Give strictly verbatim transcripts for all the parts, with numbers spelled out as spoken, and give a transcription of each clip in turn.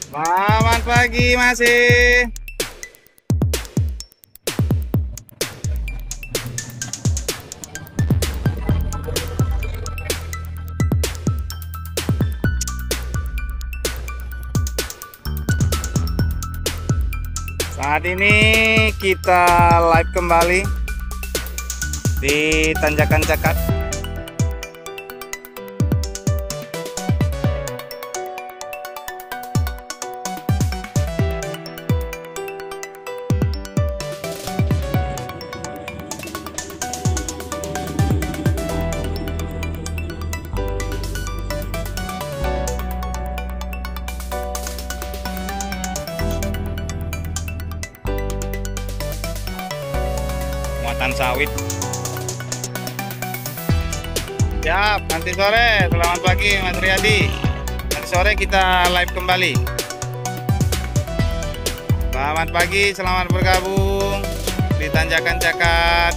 Selamat pagi masih. Saat ini kita live kembali di Tanjakan Cakad. Muatan sawit. Siap, nanti sore. Selamat pagi Mas Riyadi. Nanti sore kita live kembali. Selamat pagi, selamat bergabung di Tanjakan Cakad.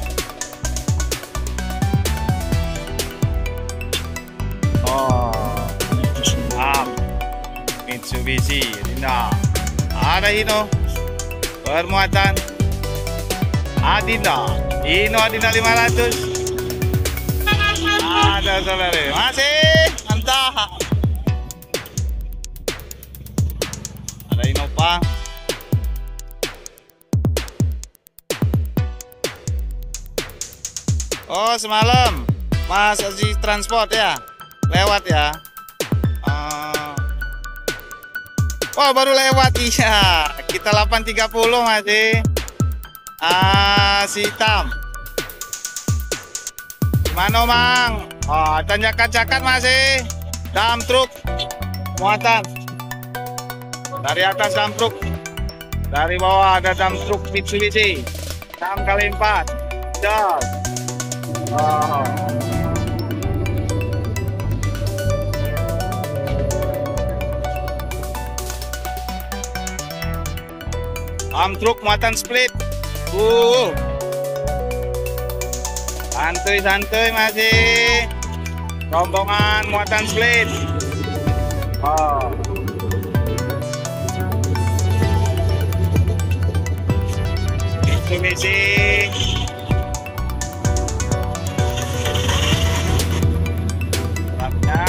Oh, siap. Mitsubishi Adinda. Ada Hino bermuatan Adinda, Hino Adinda lima ratus. Ada saudara, masih mantap. Ada Innova. Oh, semalam Mas Aziz Transport ya, lewat ya. Uh... Oh, baru lewat, iya. Kita delapan tiga puluh masih. Ah, si hitam. Gimana, Mang? Oh, Tanjakan Cakad masih. Dump truk muatan. Dari atas dump truk. Dari bawah ada dump truk Mitsubishi. enam kali empat. Jauh. Oh. Dump truk muatan split. Uh, santuy-santuy masih. Rombongan muatan split. Oh. Mitsubishi. Lapnya.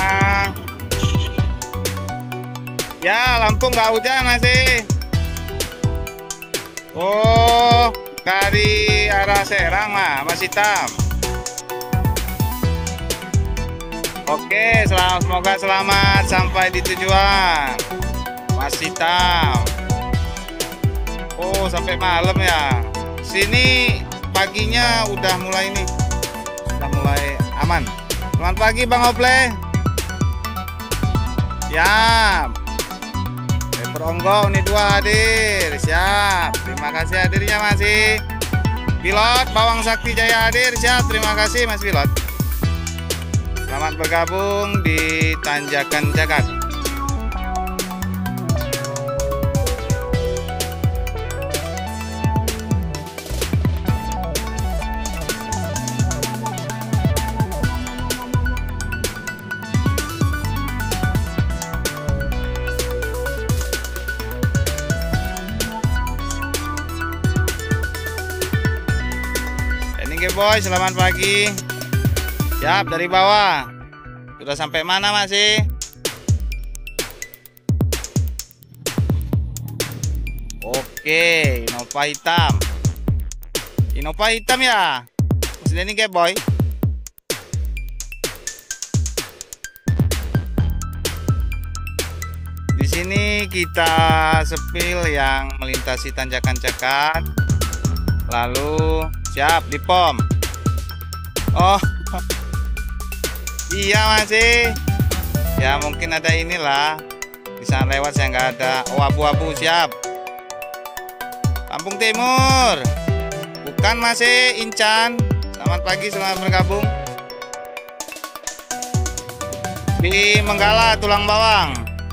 Ya, Lampung nggak hujan masih. Oh, dari arah Serang mah masih hitam. Oke, selamat, semoga selamat sampai di tujuan. Masih hitam. Oh, sampai malam ya. Sini paginya udah mulai nih, udah mulai aman. Selamat pagi Bang Ople. Siap. Peronggo Unit dua hadir. Siap. Terima kasih hadirnya masih. Pilot Bawang Sakti Jaya hadir. Siap. Terima kasih Mas Pilot. Selamat bergabung di Tanjakan Cakad. Boy, selamat pagi. Siap, dari bawah. Sudah sampai mana masih? Oke, Innova hitam. Innova hitam ya. Masih ini boy. Di sini kita sepil yang melintasi Tanjakan Cakad. Lalu siap di pom. Oh, iya masih. Ya mungkin ada inilah. Bisa lewat saya nggak ada. Oh, abu-abu siap. Lampung Timur. Bukan masih Incan. Selamat pagi, selamat bergabung. Di Menggala Tulang Bawang.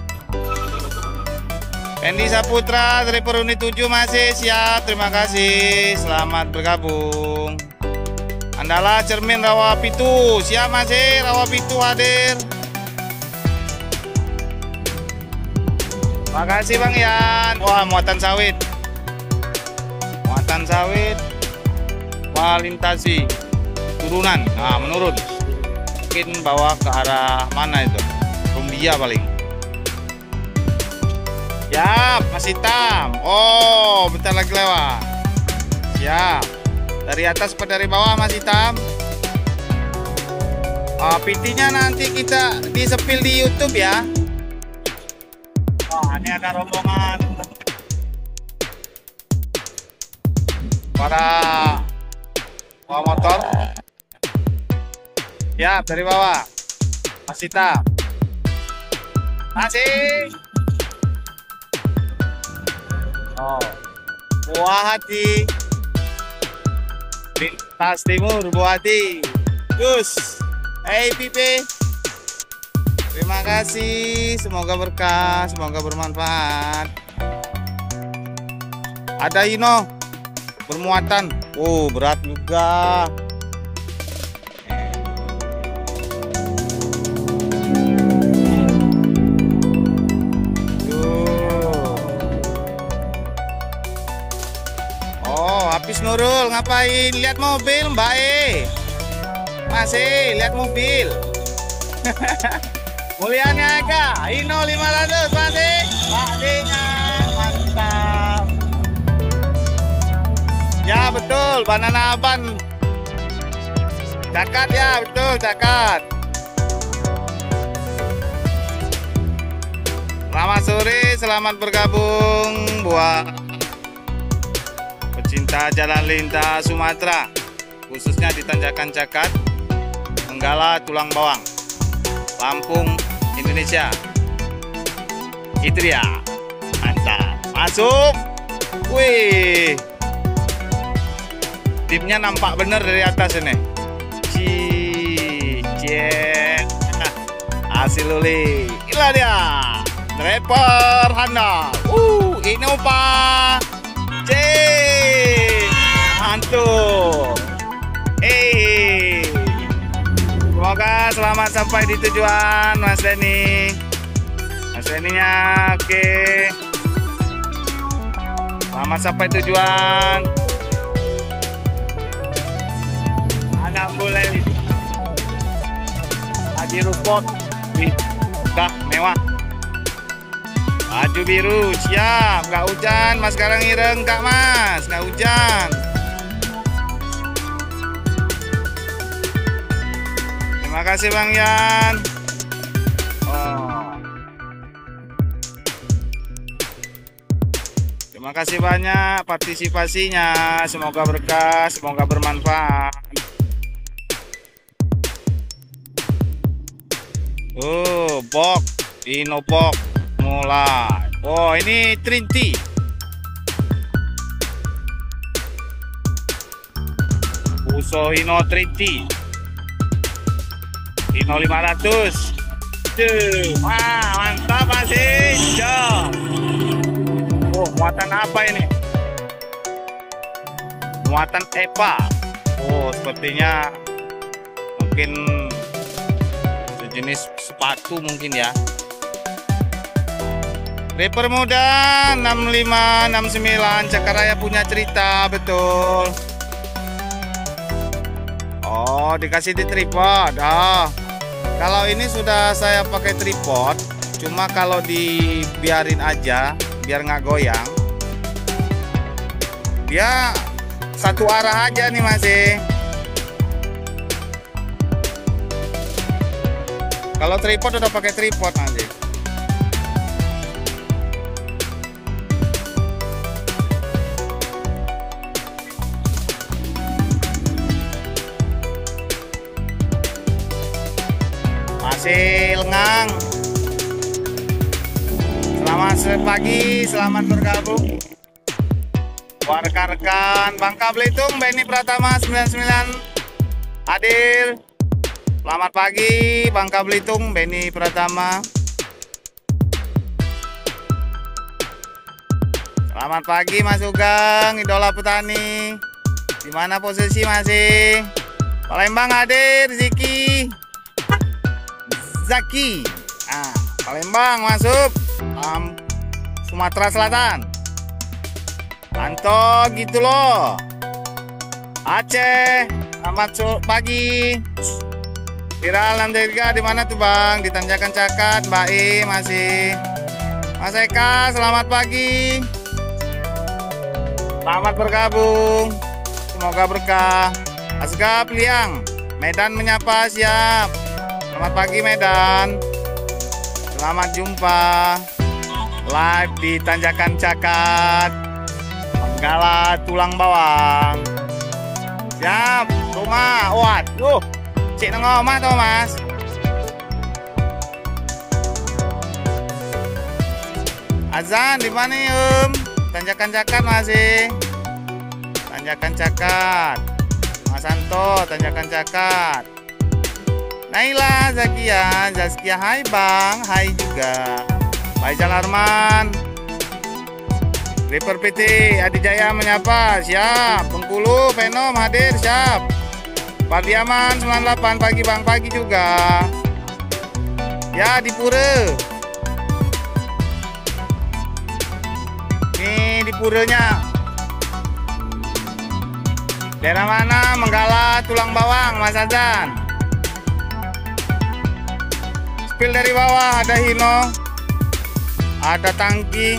Endi Saputra dari Perunit tujuh masih siap. Terima kasih. Selamat bergabung. Andala Cermin Rawapitu, siap masih. Rawapitu hadir. Makasih Bang Yan. Wah, muatan sawit. Muatan sawit melintasi turunan. Nah, menurun. Mungkin bawa ke arah mana itu? Rumbia paling. Siap, Mas Hitam. Oh, bentar lagi lewat. Siap. Dari atas apa dari bawah, Mas Hitam? Oh, P T-nya nanti kita di-sepil di YouTube ya. Wah, ini ada rombongan para bawa motor. Siap, dari bawah. Mas Hitam. Masih. Oh, Buah Hati. Lintas Timur, Buah Hati. Gus. Hey Pipe. Terima kasih, semoga berkah, semoga bermanfaat. Ada Hino bermuatan. Oh, berat juga. Tuh. Oh, habis Nurul ngapain? Lihat mobil, Mbak E. Masih lihat mobil. Mulianya Eka, Ino lima ratus masih. Pakdinya mantap. Ya betul, Banana Aban. Cakat ya, betul cakat. Selamat sore, selamat bergabung buat pecinta jalan lintas Sumatera, khususnya di Tanjakan Cakat, Menggala, Tulang Bawang, Lampung, Indonesia. Itu dia. Mantap. Masuk. Wih. Timnya nampak bener dari atas ini. Cicet. Hasil Luli. Inilah dia. Driver handal. Uh, Innova. C. Mantul. Eh. Semoga selamat sampai di tujuan, Mas Denny. Mas Denny-nya oke. Selamat sampai tujuan. Anak boleh. Haji Rupot. Wih, udah mewah. Baju biru siap, nggak hujan. Mas sekarang ireng nggak Mas? Nggak hujan. Terima kasih Bang Yan. Oh. Terima kasih banyak partisipasinya. Semoga berkah, semoga bermanfaat. Oh, box, Ino box mulai. Oh, ini Trinity. Uso Ino Trinity. Ino lima ratus. Tuh, wah mantap masih. Jom. Oh, muatan apa ini? Muatan Eva. Oh, sepertinya mungkin sejenis sepatu mungkin ya. Reper muda enam lima enam sembilan Cakaraya punya cerita, betul. Oh, dikasih di tripod. Oh. Kalau ini sudah saya pakai tripod, cuma kalau dibiarin aja biar nggak goyang, dia satu arah aja nih masih. Kalau tripod udah pakai tripod nanti. Masih lengang. Selamat pagi, selamat bergabung buat rekan-rekan Bangka Belitung. Benny Pratama sembilan puluh sembilan hadir. Selamat pagi Bangka Belitung, Benny Pratama. Selamat pagi Mas Ugeng, idola petani. Di mana posisi masih? Palembang hadir, Ziki. Zaki. Nah, Palembang masuk. Um, Sumatera Selatan. Mantap gitu loh. Aceh, selamat pagi. Viral enam tiga di mana tuh Bang? Di Tanjakan Cakat. Mbak I masih. Mas Eka, selamat pagi. Selamat bergabung. Semoga berkah. Asgap Liang, Medan menyapa, siap. Selamat pagi Medan. Selamat jumpa live di Tanjakan Cakat, Manggala Tulang Bawang. Siap, rumah. Waduh, cik nang omah toh Mas. Azan di mana Om? Tanjakan Cakat masih. Tanjakan Cakat. Mas Santo, Tanjakan Cakat. Naila, Zakia, Zaskia, hai Bang, hai juga. Faizal Arman, Reaper P T, Adi Jaya menyapa, siap. Bengkulu, Venom hadir, siap. Pardiaman sembilan delapan, pagi Bang, pagi juga. Ya, di Pura. Ini di Puranya. Daerah mana? Manggala Tulang Bawang, Mas Azan. Spill dari bawah, ada Hino, ada Tangki.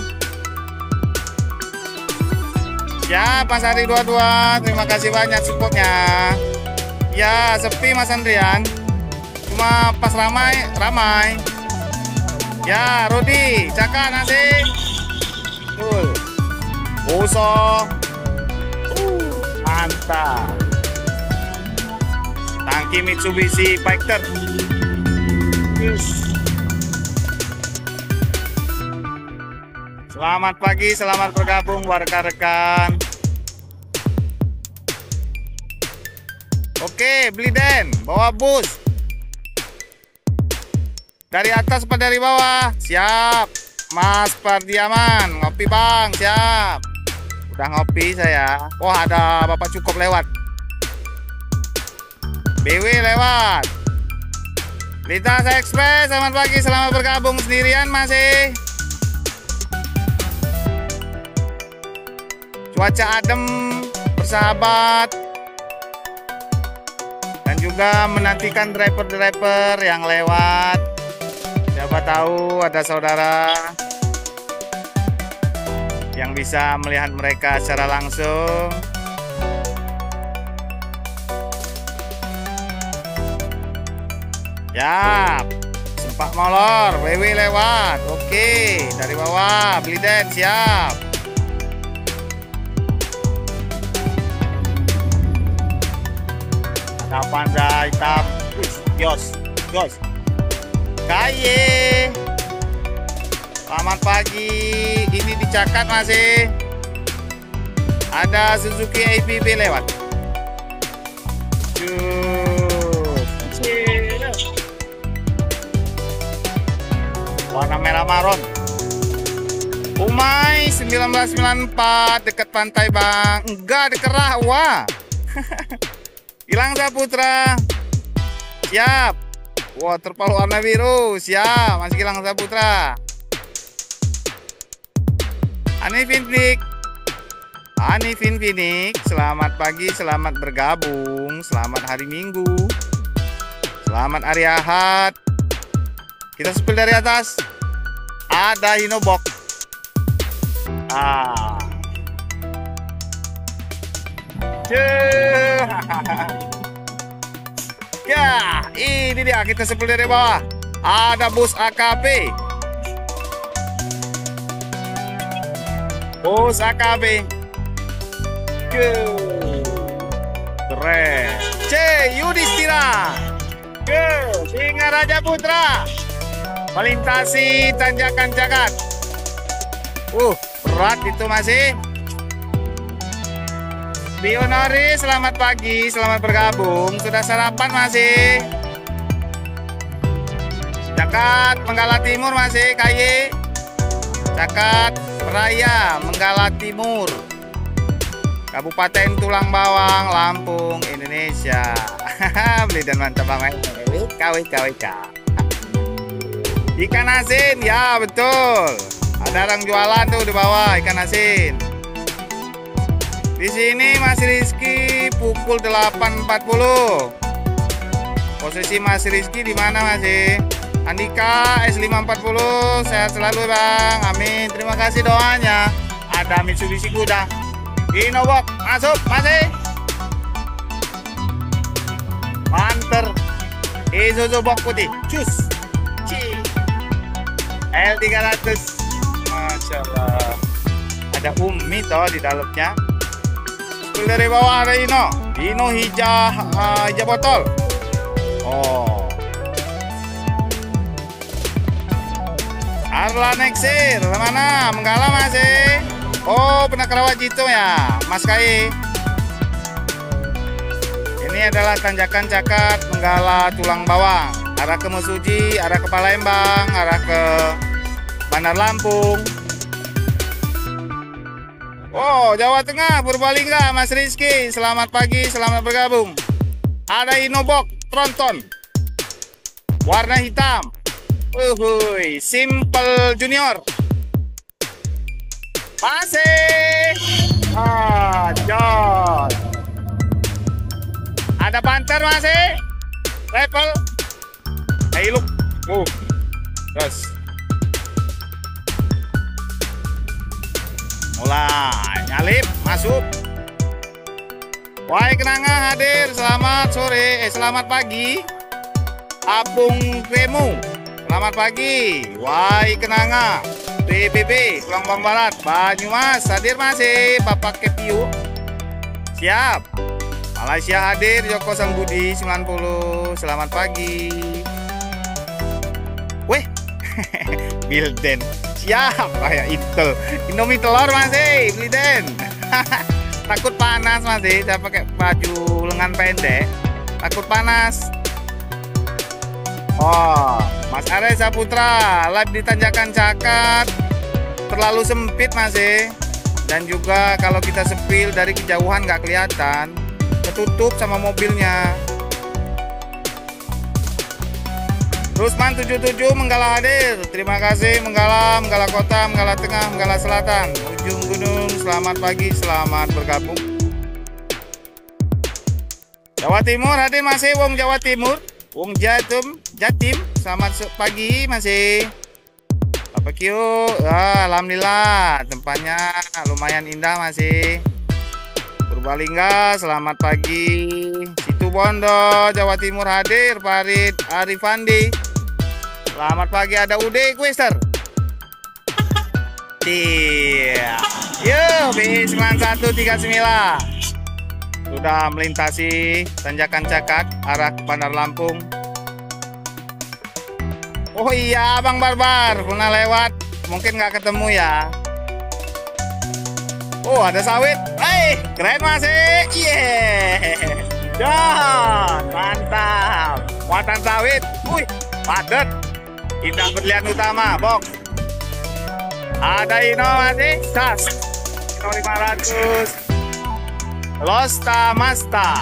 Ya, Mas Ari dua puluh dua, terima kasih banyak supportnya. Ya, sepi Mas Andrian. Cuma pas ramai, ramai. Ya, Rudi, Caka nasi. Tuh. Uso. Mantap. Tangki Mitsubishi Fighter. Selamat pagi, selamat bergabung warga rekan. Oke, beli den, bawa bus. Dari atas apa dari bawah? Siap. Mas Pardiaman, ngopi Bang, siap. Udah ngopi saya. Oh, ada Bapak Cukup lewat. B W lewat. Lintas Express, selamat pagi, selamat bergabung. Sendirian masih. Cuaca adem, bersahabat. Dan juga menantikan driver-driver yang lewat. Siapa tahu ada saudara yang bisa melihat mereka secara langsung. Ya, sempat molor, W W lewat. Oke, dari bawah, beli den, siap. Ada panda hitam, Yos, Yos. Kaye. Selamat pagi, ini di Cakat masih. Ada Suzuki A P B lewat. Warna merah maron. Umay seribu sembilan ratus sembilan puluh empat dekat pantai Bang. Enggak dekat Rahwa. Gilang Saputra. Siap. Waterfall warna biru. Siap, Mas Gilang Saputra. Anifin Finik. Anifin Finik, selamat pagi, selamat bergabung, selamat hari Minggu. Selamat hari Ahad. Kita spill dari atas. Ada Hinobok. Ah. Ya, ini dia kita spill dari bawah. Ada bus A K B. Bus A K B. Keren. C. Yudhistira. Ke Singaraja Putra. Melintasi Tanjakan Cakat. Uh, berat itu masih. Bionori, selamat pagi, selamat bergabung. Sudah sarapan masih? Cakat, Manggala Timur masih, K Y. Cakat, Raya, Manggala Timur. Kabupaten Tulang Bawang, Lampung, Indonesia. Beli dan mantap banget. W K W K W K. Ikan asin, ya betul. Ada orang jualan tuh di bawah ikan asin. Di sini Mas Rizky pukul delapan empat puluh. Posisi Mas Rizky di mana masih? Andika S lima empat puluh, sehat selalu Bang. Amin. Terima kasih doanya. Ada Mitsubishi kuda. Inobok masuk masih. Manter. Isuzu box putih. Cus. Ci. L tiga ratus. Masya Allah. Ada Umi toh di dalamnya. Dari bawah ada Ino. Ino hijau uh, hijau botol. Oh. Arla Nexir, mana? Menggala masih. Oh, pernah kerawat itu ya, Mas Kai. Ini adalah tanjakan cakat Menggala tulang bawang. Arah ke Mesuji, arah ke Palembang, arah ke Bandar Lampung. Oh, Jawa Tengah, Purbalingga, Mas Rizky. Selamat pagi, selamat bergabung. Ada Inobok Tronton, warna hitam. Uhuy, Simple Junior. Masih. Ah, John. Ada Panther masih. Level. Hey, look. Uh. Terus. Mulai nyalip masuk. Wahai Kenanga hadir. Selamat sore. Eh, selamat pagi. Apung Kremu. Selamat pagi. Wahai Kenanga. B B B Pulang Bang Barat. Banyumas hadir masih. Bapak Kepiu. Siap. Malaysia hadir. Joko Sangbudi sembilan puluh. Selamat pagi. Weh. Bilden. Siap. Kayak Intel. Indomie telur masih. Beli Den. Takut panas masih. Saya pakai baju lengan pendek. Takut panas. Oh, Mas Arya Saputra live di tanjakan cakat. Terlalu sempit masih. Dan juga kalau kita sepil dari kejauhan nggak kelihatan, ketutup sama mobilnya. Rusman tujuh puluh tujuh Menggala hadir. Terima kasih Menggala, Menggala Kota, Menggala Tengah, Menggala Selatan, Ujung Gunung. Selamat pagi, selamat bergabung. Jawa Timur hadir masih. Wong Jawa Timur, Wong Jatim, Jatim. Selamat pagi masih. Bapak Kyo, ah, alhamdulillah tempatnya lumayan indah masih. Purbalingga, selamat pagi. Situ Bondo, Jawa Timur hadir. Farid Arifandi. Selamat pagi. Ada Ude Quister. Iya. Yo, B sembilan satu tiga sembilan. Sudah melintasi tanjakan cakat arah Bandar Lampung. Oh iya, Bang Barbar pernah lewat, mungkin nggak ketemu ya. Oh, ada sawit. Hei, keren masih. Yeah. Don, mantap. Muatan sawit. Wih, padat. Indah Berlian Utama, box. Ada Ino masih. Sas. Ino lima ratus. Losta Masta.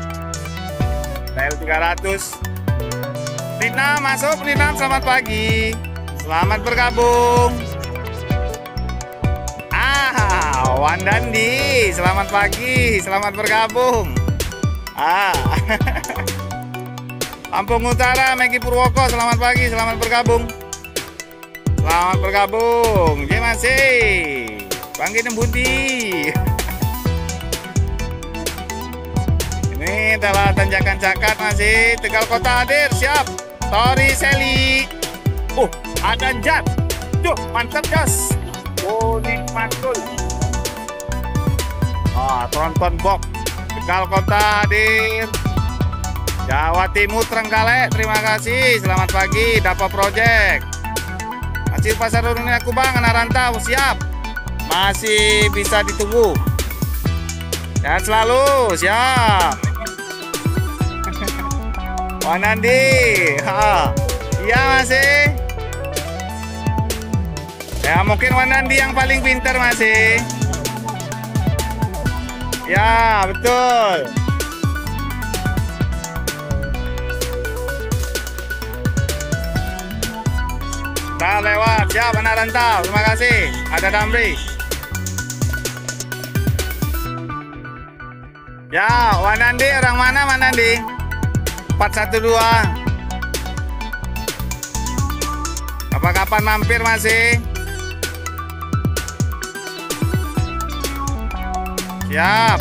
L tiga ratus. Rina masuk. Rina, selamat pagi. Selamat bergabung. Ah, Wandandi, selamat pagi, selamat bergabung. Ah, Lampung Utara, Megi Purwoko, selamat pagi, selamat bergabung. Selamat bergabung. Dia masih Banggi Budi. Ini adalah tanjakan cakat masih. Tegal Kota hadir, siap. Tori Seli. Oh, ada Jat. Duh, mantap Jos. Kuning mantul. Oh, Tronton box. Tegal Kota hadir. Jawa Timur Trenggalek, terima kasih. Selamat pagi, Dapa Project. Masih Pasar Dunia Kubang, anak rantau, siap. Masih bisa ditunggu. Sehat selalu, siap. Wanandi, ha, iya masih. Ya mungkin Wanandi yang paling pintar masih. Ya betul. Udah lewat. Siap anak rantau. Terima kasih. Ada Damri. Ya, Wanandi orang mana Wanandi? empat satu dua. Kapan-kapan mampir masih? Siap.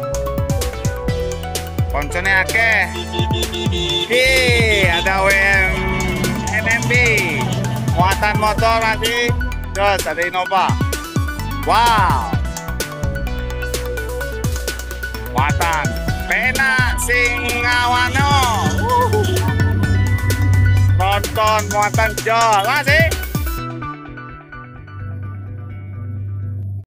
Koncone akeh. Ki, ada W M M M B. Muatan motor masih. Terus ada Innova. Wow. Muatan pena Singawano. Tonton muatan jol masih.